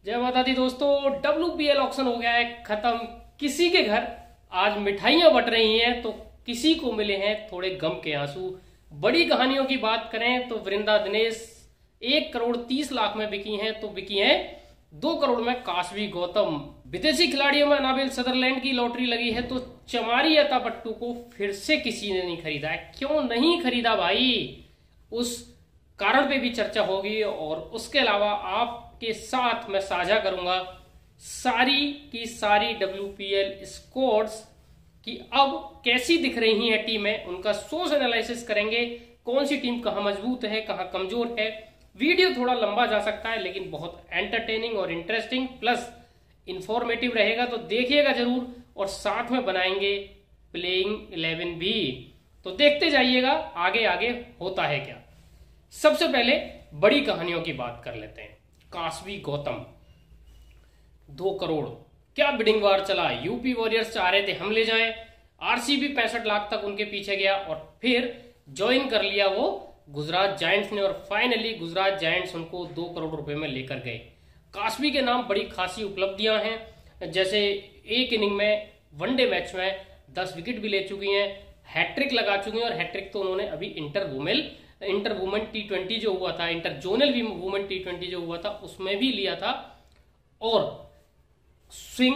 जय माता दी दोस्तों। WPL ऑक्शन हो गया है खत्म। किसी के घर आज मिठाइयां बट रही हैं तो किसी को मिले हैं थोड़े गम के आंसू। बड़ी कहानियों की बात करें तो वृंदा दिनेश 1 करोड़ 30 लाख में बिकी हैं तो बिकी हैं 2 करोड़ में काशवी गौतम। विदेशी खिलाड़ियों में अनाबिल सदरलैंड की लॉटरी लगी है तो चमारी अतापट्टू को फिर से किसी ने नहीं खरीदा है। क्यों नहीं खरीदा भाई, उस कारण पे भी चर्चा होगी और उसके अलावा आपके साथ मैं साझा करूंगा सारी की सारी WPL स्क्वाड्स कि अब कैसी दिख रही हैं टीमें, उनका सोच एनालिसिस करेंगे। कौन सी टीम कहां मजबूत है, कहां कमजोर है। वीडियो थोड़ा लंबा जा सकता है लेकिन बहुत एंटरटेनिंग और इंटरेस्टिंग प्लस इंफॉर्मेटिव रहेगा, तो देखिएगा जरूर। और साथ में बनाएंगे प्लेइंग 11 भी, तो देखते जाइएगा आगे आगे होता है क्या। सबसे पहले बड़ी कहानियों की बात कर लेते हैं। काशवी गौतम 2 करोड़, क्या बिडिंग वार चला। यूपी वॉरियर्स चाह रहे थे हम ले जाएं, RCB 65 लाख तक उनके पीछे गया और फिर ज्वाइन कर लिया वो गुजरात जायंट्स ने और फाइनली गुजरात जायंट्स उनको 2 करोड़ रुपए में लेकर गए। काशवी के नाम बड़ी खासी उपलब्धियां हैं, जैसे एक इनिंग में वनडे मैच में 10 विकेट भी ले चुकी हैं, हैट्रिक लगा चुकी हैं। और हैट्रिक तो उन्होंने अभी इंटर वुमेन T20 जो हुआ था, इंटर जोनल वुमेन T20 जो हुआ था उसमें भी लिया था। और स्विंग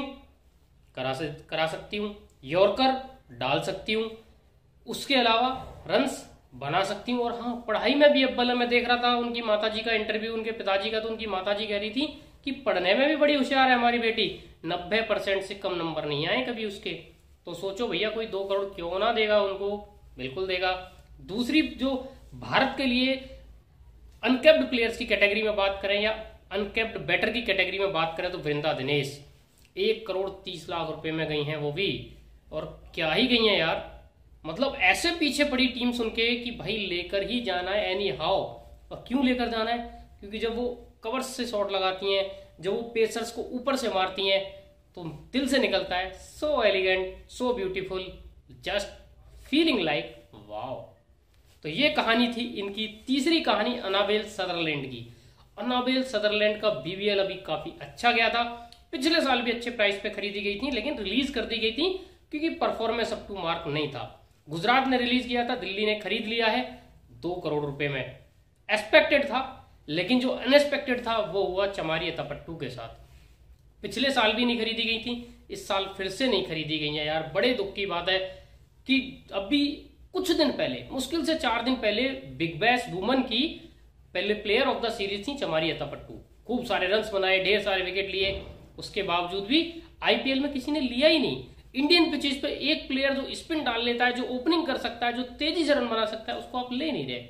करा सकती हूँ, यॉर्कर डाल सकती हूँ, उसके अलावा रन्स बना सकती हूँ। और हाँ, पढ़ाई में भी अव्वल है। मैं देख रहा था उनकी माताजी का इंटरव्यू, उनके पिताजी का, तो उनकी माताजी कह रही थी कि पढ़ने में भी बड़ी होशियार है हमारी बेटी, 90% से कम नंबर नहीं आए कभी उसके। तो सोचो भैया, कोई 2 करोड़ क्यों ना देगा उनको, बिल्कुल देगा। दूसरी जो भारत के लिए अनकैप्ड प्लेयर्स की कैटेगरी में बात करें या अनकैप्ड बैटर की कैटेगरी में बात करें तो वृंदा दिनेश 1 करोड़ 30 लाख रुपए में गई हैं वो भी। और क्या ही गई हैं यार, मतलब ऐसे पीछे पड़ी टीम सुन के कि भाई लेकर ही जाना है एनी हाउ। और क्यों लेकर जाना है, क्योंकि जब वो कवर्स से शॉट लगाती हैं, जब वो पेसर्स को ऊपर से मारती हैं तो दिल से निकलता है so elegant, so beautiful, just feeling like wow. तो ये कहानी थी इनकी। तीसरी कहानी अनाबेल सदरलैंड की। अनाबेल सदरलैंड का BBL अभी काफी अच्छा गया था, पिछले साल भी अच्छे प्राइस पे खरीदी गई थी लेकिन रिलीज कर दी गई थी क्योंकि परफॉर्मेंस अप टू मार्क नहीं था। गुजरात ने रिलीज किया था, दिल्ली ने खरीद लिया है 2 करोड़ रुपए में। एक्सपेक्टेड था, लेकिन जो अनएक्सपेक्टेड था वो हुआ चमारी अतापट्टू के साथ। पिछले साल भी नहीं खरीदी गई थी, इस साल फिर से नहीं खरीदी गई है यार। बड़े दुख की बात है कि अभी कुछ दिन पहले, मुश्किल से 4 दिन पहले, बिग बैश वुमन की पहले प्लेयर ऑफ द सीरीज थी चमारी अतापट्टू। खूब सारे रन्स बनाए, ढेर सारे विकेट लिए, उसके बावजूद भी IPL में किसी ने लिया ही नहीं। इंडियन पिचेस पे एक प्लेयर जो स्पिन डाल लेता है, जो ओपनिंग कर सकता है, जो तेजी से रन बना सकता है, उसको आप ले नहीं रहे।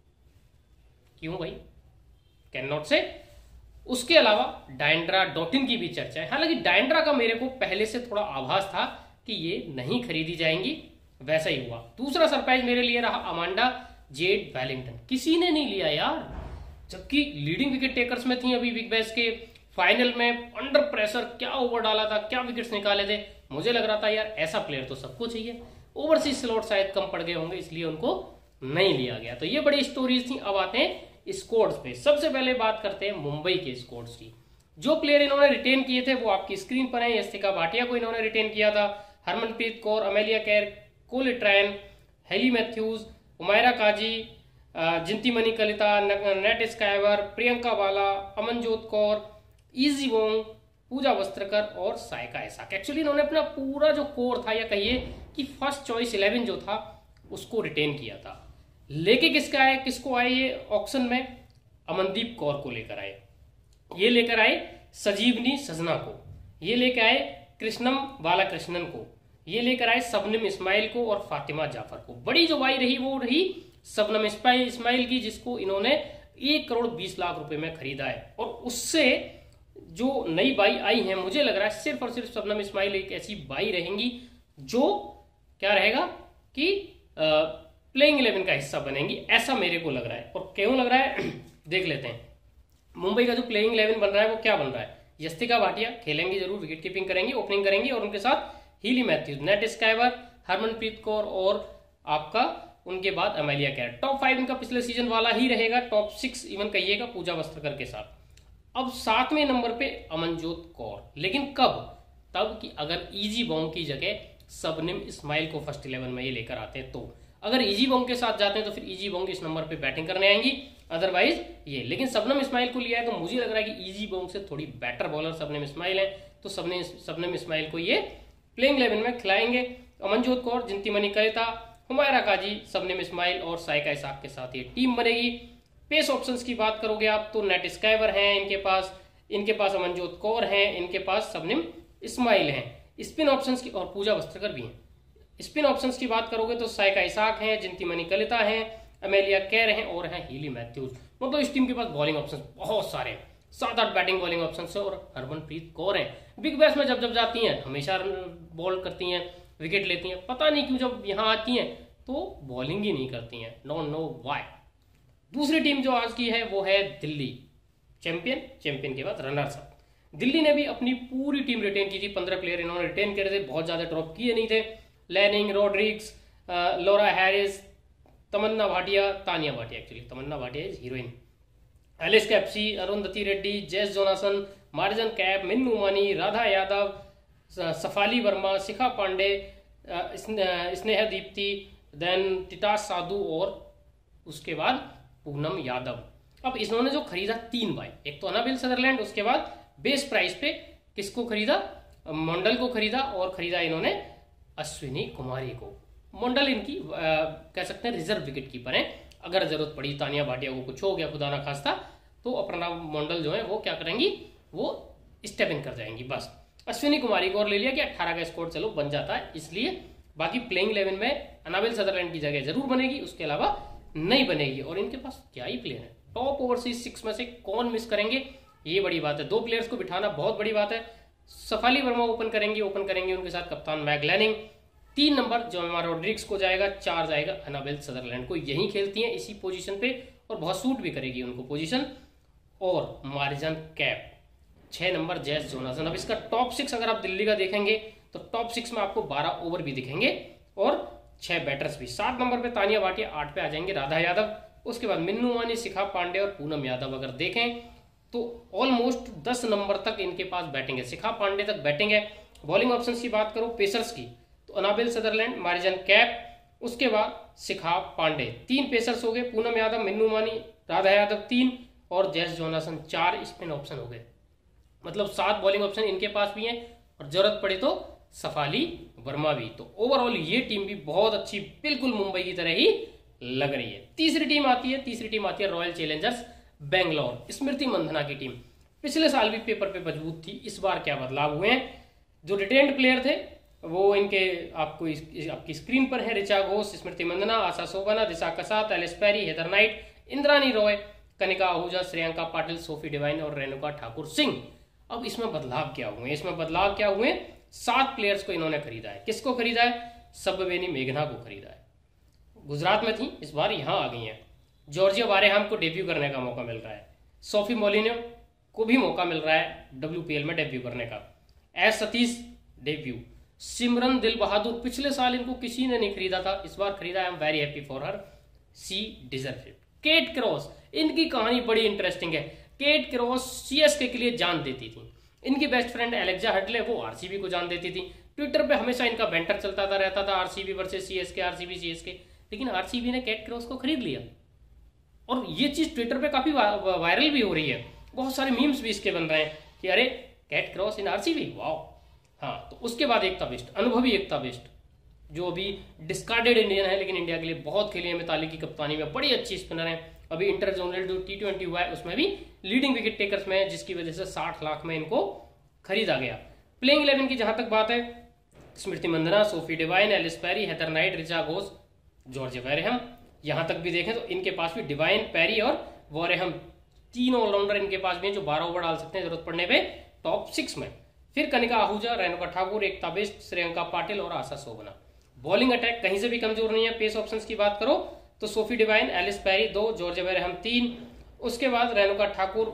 क्यों भाई, कैन नॉट से। उसके अलावा डायंड्रा डॉटिन की भी चर्चा है। हालांकि डायंड्रा का मेरे को पहले से थोड़ा आभास था कि ये नहीं खरीदी जाएंगी, वैसा ही हुआ। दूसरा सरप्राइज मेरे लिए रहा अमांडा जेड वेलिंगटन, किसी ने नहीं लिया यार, जबकि लीडिंग विकेट टेकर्स में थी अभी बिग बैश के फाइनल में। अंडर प्रेशर क्या ओवर डाला था, क्या विकेट्स निकाले थे। मुझे लग रहा था यार ऐसा प्लेयर तो सबको चाहिए। ओवरसीज स्लॉट शायद कम पड़ गए होंगे इसलिए उनको नहीं लिया गया। तो ये बड़ी स्टोरीज थी। अब आते हैं स्क्वाड्स पे। सबसे पहले बात करते हैं मुंबई के स्क्वाड्स की। जो प्लेयर इन्होंने रिटेन किए थे वो आपकी स्क्रीन पर है। यस्तिका भाटिया को इन्होंने रिटेन किया था, Harmanpreet Kaur, Amelia Kerr, Chloe Tryon, Hayley Matthews, Humaira Kazi, Jintimani Kalita, Nat Sciver, Priyanka Bala, Amanjot Kaur, Issy Wong, Pooja Vastrakar और सायका ऐसा। एक्चुअली इन्होंने अपना पूरा जो कोर था, या कहिए कि फर्स्ट चॉइस 11 जो था उसको रिटेन किया था। लेके किसको आए ये ऑक्शन में, अमनदीप कौर को लेकर आए, ये लेकर आए संजीवनी सजना को, ये लेकर आए कृष्णम बालाकृष्णन को, ये लेकर आए शबनम इस्माइल को और फातिमा जाफर को। बड़ी जो बाई रही वो रही शबनम इस्माइल की, जिसको इन्होंने 1 करोड़ 20 लाख रुपए में खरीदा है। और उससे जो नई बाई आई है, मुझे लग रहा है सिर्फ और सिर्फ शबनम इस्माइल एक ऐसी बाई रहेंगी जो क्या रहेगा कि प्लेइंग 11 का हिस्सा बनेंगी, ऐसा मेरे को लग रहा है। और क्यों लग रहा है देख लेते हैं। मुंबई का जो प्लेइंग 11 बन रहा है वो क्या बन रहा है। यस्तिका भाटिया खेलेंगी जरूर, विकेट कीपिंग करेंगी, ओपनिंग करेंगी, और उनके साथ Hayley Matthews, Nat Sciver, Harmanpreet Kaur और आपका उनके बाद अमेलिया कैर। टॉप 5 इनका पिछले सीजन वाला ही रहेगा, टॉप 6 इवन कहिएगा पूजा वस्त्रकर के साथ। अब 7वें नंबर पे अमनजोत कौर, लेकिन कब? तब कि अगर इजी बॉन्ग की जगह सबनिम इस्माइल को फर्स्ट 11 में ये लेकर आते हैं। तो अगर इजी बॉन्ग के साथ जाते हैं तो फिर इजी बॉन्ग इस नंबर पे बैटिंग करने आएंगी, अदरवाइज ये। लेकिन सबनम इस्माइल को लिया है तो मुझे लग रहा है कि इजी बॉन्ग से थोड़ी बेटर बॉलर सबनम इस्माइल है, तो सबनम इस्माइल को ये प्लेइंग 11 में खिलाएंगे। अमनजोत कौर, जिंतीमणि कलिता, हुमायरा काजी, सबनम इस्माइल और साइका इसाक के साथ ये टीम बनेगी। पेस ऑप्शंस की बात करोगे आप तो नेट स्काइवर हैं इनके पास अमनजोत कौर हैं, इनके पास सबनम इस्माइल हैं। स्पिन ऑप्शंस की, और पूजा वस्त्रकर भी हैं। स्पिन ऑप्शंस की बात करोगे तो साइका इसाक हैं, जिंतीमणि कलिता हैं, अमेलिया कैर हैं और हैं हीली मैथ्यूज। मतलब इस टीम के पास बॉलिंग ऑप्शंस बहुत सारे हैं, 7-8 बैटिंग बॉलिंग ऑप्शंस है। और हरमनप्रीत कौर है, बिग बैश में जब जाती हैं हमेशा बॉल करती हैं, विकेट लेती हैं। पता नहीं क्यों जब यहाँ आती हैं तो बॉलिंग ही नहीं करती हैं, डोंट नो व्हाई। दूसरी टीम जो आज की है वो है दिल्ली, चैंपियन के बाद रनर्स अप। दिल्ली ने भी अपनी पूरी टीम रिटेन की थी, 15 प्लेयर इन्होंने रिटेन करे थे, बहुत ज्यादा ड्रॉप किए नहीं थे। Lanning, Rodrigues, Laura Harris, Tamanna Bhatia, Taniya Bhatia, actually Tamanna Bhatia is heroine, Alice Capsey, Arundhati Reddy, Jess Jonassen, Marizanne Kapp, Minnu Mani, Radha Yadav, Shafali Verma, Shikha Pandey, Sneha Deepti, then Titas Sadhu और उसके बाद पूनम यादव। अब इन्होंने जो खरीदा 3 बाय, एक तो अनाबिल सदरलैंड, उसके बाद बेस प्राइस पे किसको खरीदा? मंडल को खरीदा, और खरीदा इन्होंने अश्विनी कुमारी को। मंडल इनकी कह सकते हैं रिजर्व विकेट कीपर है, अगर जरूरत पड़ी तानिया भाटिया को कुछ हो गया खुदा ना खास्ता तो अपना मंडल जो है वो क्या करेंगी, वो स्टेप इन कर जाएंगी बस। अश्विनी कुमारी को और ले लिया कि 18 का स्कोर चलो बन जाता है, इसलिए बाकी प्लेइंग 11 में अनाबिल सदरलैंड की जगह जरूर बनेगी, उसके अलावा नहीं बनेगी। और इनके पास क्या ही प्लेयर है, टॉप ओवरसीज 6 में से कौन मिस करेंगे, ये बड़ी बात है। 2 प्लेयर्स को बिठाना बहुत बड़ी बात है। सफाली वर्मा ओपन करेंगे उनके साथ कप्तान Meg Lanning. 3 number Jemimah Rodrigues को जाएगा, 4 जाएगा अनाबेल सदरलैंड को। यही खेलती हैं इसी पोजीशन पे और बहुत सूट भी करेगी उनको पोजीशन। और Marizanne Kapp 6 number Jess Jonassen. अब इसका टॉप 6 अगर आप दिल्ली का देखेंगे तो टॉप 6 में आपको 12 ओवर भी दिखेंगे और 6 बैटर्स भी। 7 नंबर पे तानिया भाटिया, 8 पे आ जाएंगे राधा यादव, उसके बाद मिन्नू मानी, शिखा पांडे और पूनम यादव। अगर देखें तो ऑलमोस्ट 10 नंबर तक इनके पास बैटिंग है, शिखा पांडे तक बैटिंग है। बॉलिंग ऑप्शंस की बात करो पेसर्स की तो अनाबिल सदरलैंड, मार्जन कैप, उसके बाद शिखा पांडे। 3 पेसर्स हो गए, पूनम यादव, मिन्नू मानी, राधा यादव 3 और जेस जोनासन 4 स्पिन ऑप्शन हो गए। मतलब 7 बॉलिंग ऑप्शन इनके पास भी हैं और जरूरत पड़े तो सफाली वर्मा भी। तो ओवरऑल ये टीम भी बहुत अच्छी, बिल्कुल मुंबई की तरह ही लग रही है। तीसरी टीम आती है रॉयल चैलेंजर्स बेंगलोर, स्मृति मंधना की टीम। पिछले साल भी पेपर पे मजबूत थी, इस बार क्या बदलाव हुए हैं? जो रिटेन्ड प्लेयर थे वो इनके आपकी स्क्रीन पर है। ऋचा घोष, स्मृति Mandhana, Asha Sobhana, Disha Kasat, Ellyse Perry, Heather Knight, Indrani Roy, Kanika Ahuja, Shreyanka Patil, Sophie Devine और रेणुका ठाकुर सिंह। अब इसमें बदलाव क्या हुए? 7 प्लेयर्स को इन्होंने खरीदा है। किसको खरीदा है? सब्बवेनी मेघना को खरीदा है। गुजरात में थी, इस बार यहां आ गई है। जॉर्जिया बारेहाम को डेब्यू करने का मौका मिल रहा है। सोफी मोलिनो को भी मौका मिल रहा है WPL में डेब्यू करने का। S Satish debut. सिमरन दिल बहादुर, पिछले साल इनको किसी ने नहीं खरीदा था, इस बार खरीदा। I am very happy for her, she deserve it. Kate Cross, इनकी कहानी बड़ी इंटरेस्टिंग है। केट क्रॉस CSK के लिए जान देती थी। इनकी बेस्ट फ्रेंड एलेक्जा हडले वो RCB को जान देती थी। ट्विटर पे हमेशा इनका बैंटर चलता रहता था, RCB versus CSK, RCB CSK। लेकिन RCB ने केट क्रॉस को खरीद लिया और ये चीज ट्विटर पे काफी वायरल भी हो रही है। बहुत सारे मीम्स भी इसके बन रहे हैं कि अरे Kate Cross in RCB, wow. हाँ, तो उसके बाद एकता बिष्ट, अनुभवी एकता बिष्ट, जो अभी डिस्कार्डेड इंडियन है लेकिन इंडिया के लिए बहुत खेली है। मिताली की कप्तानी में बड़ी अच्छी स्पिनर है। अभी इंटर जोनल जो T20 हुआ है उसमें भी लीडिंग विकेट टेकर्स में है, जिसकी वजह से 60 लाख में इनको खरीदा गया। प्लेइंग 11 की जहां तक बात है, Smriti Mandhana, Sophie Devine, Ellyse Perry, Heather Knight, Richa Ghosh, George Wareham. यहां तक भी देखें तो इनके पास भी डिवाइन, पेरी और वॉरेहम 3 ऑलराउंडर इनके पास भी हैं जो 12 ओवर डाल सकते हैं जरूरत पड़ने पे टॉप 6 में। फिर कनिका आहूजा, रेणुका ठाकुर, एकता बिष्ट, श्रेयंका पाटिल और आशा सोबना। बॉलिंग अटैक कहीं से भी कमजोर नहीं है। पेस ऑप्शंस की बात करो तो Sophie Devine, Ellyse Perry 2, George Wareham 3, उसके बाद रेणुका ठाकुर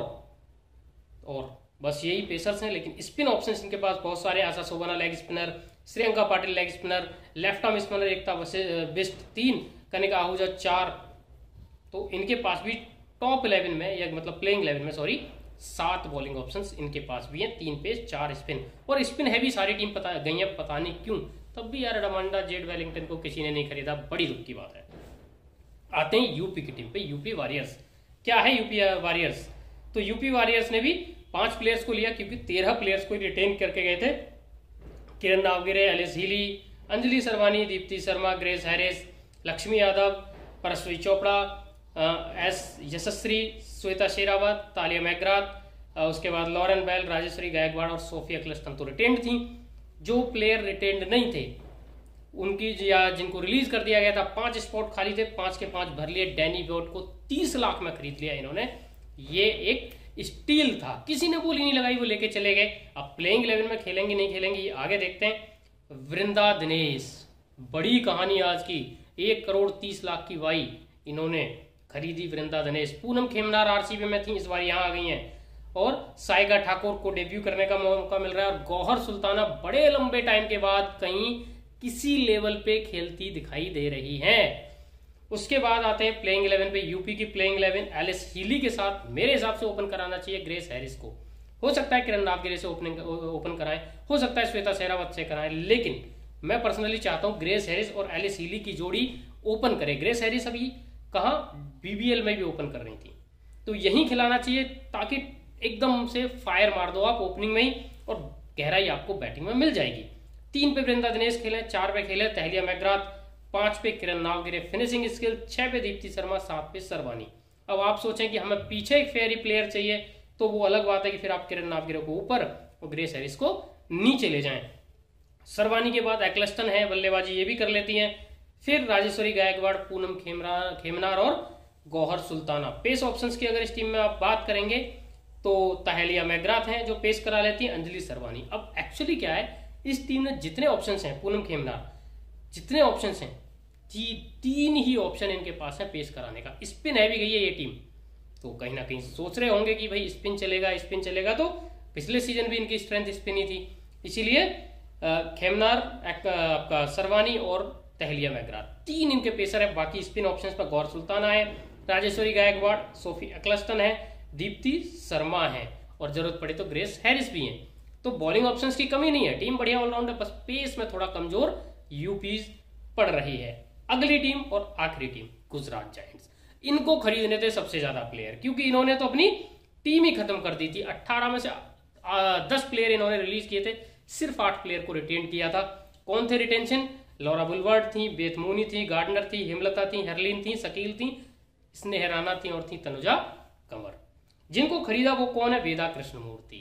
और बस यही पेसर्स हैं। लेकिन स्पिन ऑप्शंस इनके पास बहुत सारे। Asha Sobhana leg spinner, Shreyanka Patil leg spinner, left arm spinner Ekta Bisht 3, Kanika Ahuja 4। तो इनके पास भी टॉप 11 में, या मतलब प्लेइंग 11 में सॉरी, 7 बॉलिंग ऑप्शंस इनके पास भी हैं, 3 पेस 4 स्पिन, और स्पिन है भी सारी टीम पता गई है, पता नहीं क्यों। तब भी यार रमांडा जेड वेलिंगटन को किसी ने नहीं खरीदा, बड़ी दुख की बात है। आते हैं यूपी की टीम पे, यूपी वॉरियर्स। क्या है यूपी वॉरियर्स? तो यूपी वॉरियर्स ने भी 5 प्लेयर्स को लिया, क्योंकि 13 प्लेयर्स को रिटेन करके गए थे। Kiran Navgire, Alyssa Healy, Anjali Sarvani, Deepti Sharma, Grace Harris, Laxmi Yadav, Parshavi Chopra, S Yashasri, Shweta Sehrawat, Tahlia McGrath, उसके बाद लॉरेन बेल, राजेश्वरी गायकवाड़ और सोफिया क्लस्टन तो रिटेन्ड थी। जो प्लेयर रिटेन्ड नहीं थे उनकी, या जिनको रिलीज कर दिया गया था, 5 स्पॉट खाली थे, 5 के 5 भर लिए। डैनी बोट को 30 लाख में खरीद लिया इन्होंने, ये एक स्टील था, किसी ने बोली नहीं लगाई, वो लेके चले गए। अब प्लेइंग 11 में खेलेंगे नहीं खेलेंगे ये आगे देखते हैं। वृंदा दिनेश, बड़ी कहानी आज की, 1 करोड़ 30 लाख की वाई इन्होंने खरीदी वृंदा दिनेश। पूनम खेमनार आरसीबी में थी, इस बार यहाँ आ गई हैं, और साइगा ठाकुर को डेब्यू करने का मौका मिल रहा है, और गौहर सुल्ताना बड़े लंबे टाइम के बाद कहीं किसी लेवल पे खेलती दिखाई दे रही हैं। उसके बाद आते हैं प्लेइंग 11 पे। यूपी की प्लेइंग 11 एलिस हीली के साथ मेरे हिसाब से ओपन कराना चाहिए ग्रेस हैरिस को। हो सकता है किरण नावगिरे से ओपन कराएं, हो सकता है श्वेता शेरावत से कराएं, लेकिन मैं पर्सनली चाहता हूं ग्रेस हैरिस और एलिस हीली की जोड़ी ओपन करे। ग्रेस हैरिस अभी कहाँ, बीबीएल में भी ओपन कर रही थी, तो यहीं खिलाना चाहिए, ताकि एकदम से फायर मार दो आप ओपनिंग में ही, और गहराई आपको बैटिंग में मिल जाएगी। 3 पे वृंदा दिनेश खेले, 4 पे खेले तहलिया मैकग्राथ, 5 पे किरण नावगिरे फिनिशिंग स्किल, 6 पे दीप्ति शर्मा, 7 पे सरवानी। अब आप सोचें कि हमें पीछे एक फेयरी प्लेयर चाहिए, तो वो अलग बात है कि फिर आप किरण नावगिरे को ऊपर और ग्रेस हैरिस को नीचे ले जाएं। सरवानी के बाद एक्लस्टन है, बल्लेबाजी ये भी कर लेती हैं। फिर राजेश्वरी गायकवाड़, पूनम खेमनार और गौहर सुल्ताना। पेस ऑप्शंस की अगर इस टीम में आप बात करेंगे तो तहलिया मैकग्राथ हैं जो पेस करा लेती हैं, अंजलि सरवानी। अब एक्चुअली क्या है, इस टीम में जितने ऑप्शंस हैं, पूनम खेमनार, जितने ऑप्शंस हैं, 3 ही ऑप्शन इनके पास है पेश कराने का। स्पिन है भी गई है ये टीम, तो कहीं ना कहीं सोच रहे होंगे कि भाई स्पिन चलेगा, स्पिन चलेगा, तो पिछले सीजन भी इनकी स्ट्रेंथ स्पिन ही थी। इसीलिए खेमनार, आपका सरवानी और तहलिया मैकग्राथ 3 इनके पेसर है। बाकी स्पिन ऑप्शंस पर गौर सुल्ताना है, राजेश्वरी गायकवाड़, सोफी एक्लस्टन है, दीप्ति शर्मा है, और जरूरत पड़े तो ग्रेस हैरिस भी है। तो बॉलिंग ऑप्शंस की कमी नहीं है, टीम बढ़िया ऑलराउंडर, बस पेस में थोड़ा कमजोर यूपी पड़ रही है। अगली टीम और आखिरी टीम गुजरात जायंट्स, इनको खरीदने थे सबसे ज्यादा प्लेयर, क्योंकि इन्होंने तो अपनी टीम ही खत्म कर दी थी। 18 में से 10 प्लेयर इन्होंने रिलीज किए थे, सिर्फ 8 प्लेयर को रिटेन किया था। कौन थे रिटेंशन? लॉरा बुलवर्ड थी, बेथ मूनी थी, गार्डनर थी, हेमलता थी, हरलीन थी, शकील थी, स्नेह राणा थी, और थी तनुजा कंवर। जिनको खरीदा वो कौन है? Veda Krishnamurthy.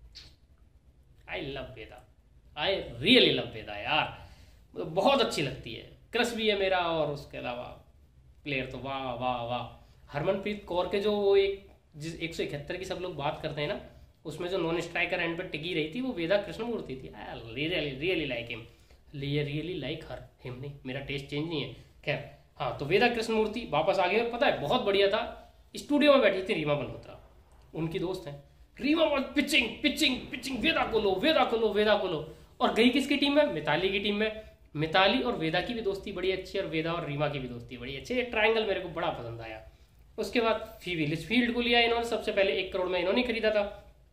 I love Veda, I really love Veda यार, बहुत अच्छी लगती है, क्रश भी है मेरा। और उसके अलावा प्लेयर तो वाह वाह वाह। हरमनप्रीत कौर के जो वो एक 171 की सब लोग बात करते हैं ना, उसमें जो नॉन स्ट्राइकर एंड पर टिकी रही थी वो वेदा कृष्णमूर्ति थी। I really like him, really like her, him नहीं, मेरा टेस्ट चेंज नहीं है। खैर हाँ, तो वेदा कृष्णमूर्ति वापस आ गए। पता है बहुत बढ़िया था, स्टूडियो में बैठी थी रीमा मल्होत्रा, उनकी दोस्त है Reema, pitching pitching pitching, Veda को लो, वेदा को लो, वेदा को लो। और गई किसकी टीम में? मिताली की टीम में। मिताली और वेदा की भी दोस्ती बड़ी अच्छी, और वेदा और रीमा की भी दोस्ती बड़ी अच्छी। ये ट्रायंगल मेरे को बड़ा पसंद आया। उसके बाद फीवी लिचफील्ड को लिया इन्होंने, सबसे पहले 1 करोड़ में इन्होंने खरीदा था।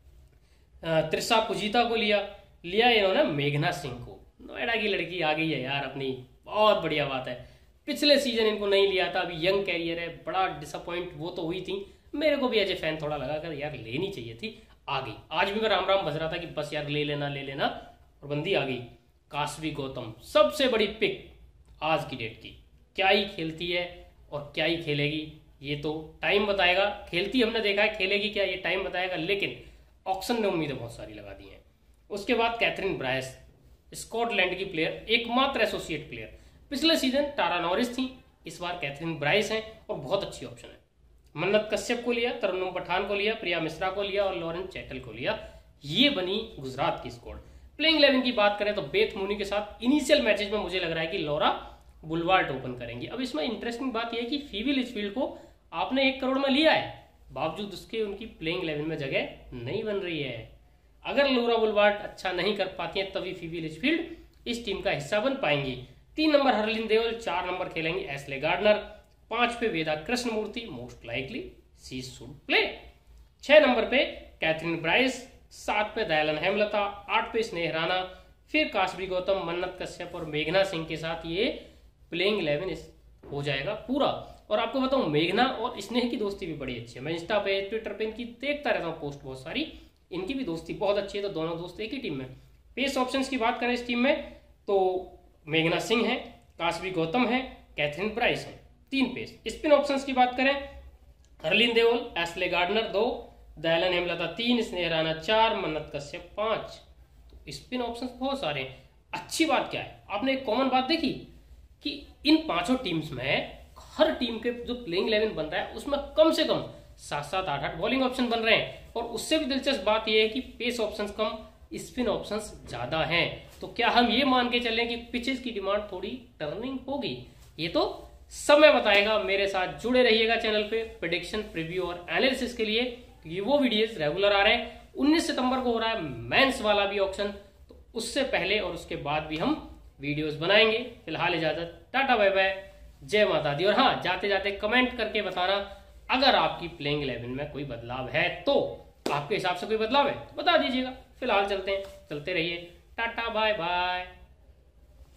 त्रिशा पुजीता को लिया इन्होंने मेघना सिंह को। नोएडा की लड़की आ गई है यार अपनी, बहुत बढ़िया बात है। पिछले सीजन इनको नहीं लिया था, अभी यंग कैरियर है, बड़ा डिसअपॉइंट वो तो हुई थी। मेरे को भी एज ए फैन थोड़ा लगा कि यार लेनी चाहिए थी, आ गई। आज भी मैं राम राम बज रहा था कि बस यार ले लेना, और बंदी आ गई। काशवी गौतम सबसे बड़ी पिक आज की डेट की, क्या ही खेलती है और क्या ही खेलेगी ये तो टाइम बताएगा। खेलती हमने देखा है, खेलेगी क्या ये टाइम बताएगा, लेकिन ऑक्शन ने उम्मीदें बहुत सारी लगा दी हैं। उसके बाद कैथरीन ब्रायस, स्कॉटलैंड की प्लेयर, एकमात्र एसोसिएट प्लेयर। पिछले सीजन टारा नॉरिस थी, इस बार कैथरीन ब्रायस हैं, और बहुत अच्छी ऑप्शन है। मन्नत कश्यप को लिया, तरन्नुम पठान को लिया, प्रिया मिश्रा को लिया, और लॉरेन चैटल को लिया। ये बनी गुजरात की स्क्वाड। प्लेइंग 11 की बात करें तो बेथ मूनी के साथ इनिशियल मैचेज में मुझे लग रहा है कि लॉरा बुलवार्ड ओपन करेंगी। अब इसमें इंटरेस्टिंग बात यह है कि फीवी लिचफील्ड को आपने 1 करोड़ में लिया है, बावजूद उसके उनकी प्लेइंग 11 में जगह नहीं बन रही है। अगर लॉरा बुलवार्ड अच्छा नहीं कर पाती है तभी फीवी लिचफील्ड इस टीम का हिस्सा बन पाएंगी। 3 नंबर हरलिन देओल, 4 नंबर खेलेंगे एस्ले गार्डनर, 5 पे Veda Krishnamurthy, most likely she should play. 6 number पे कैथरीन ब्राइस, 7 पे दयालन हेमलता, 8 पे स्नेह राणा, फिर काशवी गौतम, मन्नत कश्यप और मेघना सिंह के साथ ये प्लेइंग 11 हो जाएगा पूरा। और आपको बताऊं, मेघना और स्नेह की दोस्ती भी बड़ी अच्छी है। मैं इंस्टा पे, ट्विटर पे इनकी देखता रहता हूँ पोस्ट बहुत सारी, इनकी भी दोस्ती बहुत अच्छी है। तो दोनों दोस्त एक ही टीम में। पेस ऑप्शंस की बात करें इस टीम में तो मेघना सिंह है, काशवी गौतम है, कैथरीन ब्राइस है, 3 पेस। स्पिन ऑप्शंस की बात करें, हरलीन देओल, एस्ले गार्डनर 2, दयालन हेमलता 3, स्नेह राणा 4, मन्नत कश्यप 5। तो स्पिन ऑप्शंस बहुत सारे हैं। अच्छी बात क्या है, आपने एक कॉमन बात देखी कि इन 5 टीम्स में हर टीम के जो प्लेइंग 11 बन रहा है उसमें कम से कम 7-7, 8-8 बॉलिंग ऑप्शन बन रहे हैं। और उससे भी दिलचस्प बात यह है कि पेस ऑप्शंस कम, स्पिन ऑप्शंस ज्यादा हैं। तो क्या हम ये मान के चलें कि पिचेस की डिमांड थोड़ी टर्निंग होगी? ये तो समय बताएगा। मेरे साथ जुड़े रहिएगा चैनल पे प्रेडिक्शन, प्रीव्यू और एनालिसिस के लिए, क्योंकि वो वीडियोस रेगुलर आ रहे हैं। 19 सितंबर को हो रहा है मेंस वाला भी ऑप्शन, तो उससे पहले और उसके बाद भी हम वीडियोस बनाएंगे। फिलहाल इजाजत, टाटा बाय बाय, जय माता दी। और हाँ, जाते जाते कमेंट करके बताना अगर आपकी प्लेइंग 11 में कोई बदलाव है, तो आपके हिसाब से कोई बदलाव है तो बता दीजिएगा। फिलहाल चलते हैं, चलते रहिए, टाटा बाय बाय।